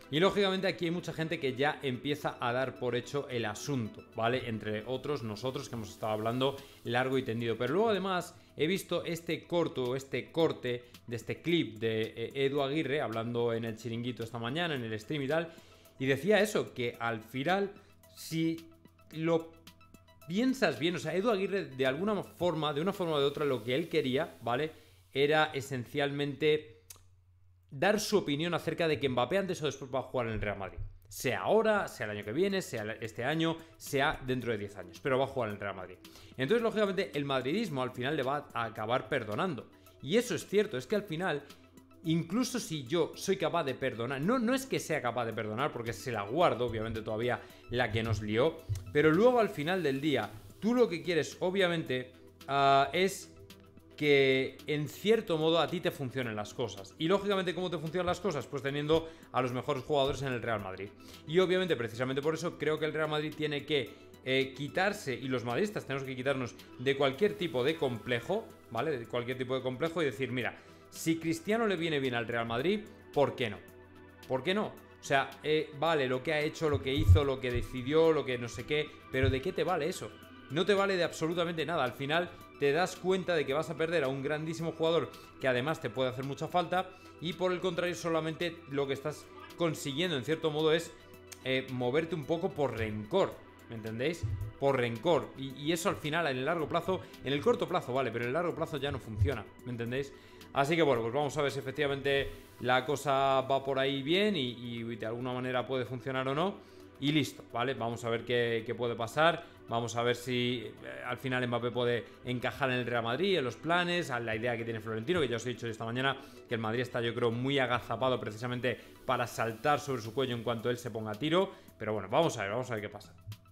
Y lógicamente aquí hay mucha gente que ya empieza a dar por hecho el asunto, ¿vale? Entre otros nosotros que hemos estado hablando largo y tendido. Pero luego además he visto este corte de este clip de Edu Aguirre hablando en el Chiringuito esta mañana, en el stream y tal. Y decía eso, que al final, si lo piensas bien, o sea, Edu Aguirre de alguna forma, de una forma o de otra, lo que él quería, ¿vale? Era esencialmente dar su opinión acerca de que Mbappé antes o después va a jugar en el Real Madrid. Sea ahora, sea el año que viene, sea este año, sea dentro de 10 años. Pero va a jugar en el Real Madrid. Entonces, lógicamente, el madridismo al final le va a acabar perdonando. Y eso es cierto, es que al final, incluso si yo soy capaz de perdonar, no es que sea capaz de perdonar, porque se la guardo, obviamente todavía la que nos lió, pero luego al final del día, tú lo que quieres, obviamente, es que en cierto modo a ti te funcionen las cosas. Y lógicamente, ¿cómo te funcionan las cosas? Pues teniendo a los mejores jugadores en el Real Madrid. Y obviamente, precisamente por eso, creo que el Real Madrid tiene que quitarse, y los madridistas tenemos que quitarnos de cualquier tipo de complejo, ¿vale? De cualquier tipo de complejo y decir, mira, si Cristiano le viene bien al Real Madrid, ¿por qué no? ¿Por qué no? O sea, vale, lo que ha hecho, lo que hizo, lo que decidió, lo que no sé qué, pero ¿de qué te vale eso? No te vale de absolutamente nada. Al final te das cuenta de que vas a perder a un grandísimo jugador que además te puede hacer mucha falta, y por el contrario solamente lo que estás consiguiendo en cierto modo es moverte un poco por rencor. ¿Me entendéis? Por rencor. Y eso al final, en el largo plazo, en el corto plazo, vale, pero en el largo plazo ya no funciona. ¿Me entendéis? Así que bueno, pues vamos a ver si efectivamente la cosa va por ahí bien y de alguna manera puede funcionar o no. Y listo, ¿vale? Vamos a ver qué puede pasar. Vamos a ver si al final Mbappé puede encajar en el Real Madrid, en los planes, a la idea que tiene Florentino, que ya os he dicho esta mañana que el Madrid está, yo creo, muy agazapado precisamente para saltar sobre su cuello en cuanto él se ponga a tiro. Pero bueno, vamos a ver qué pasa.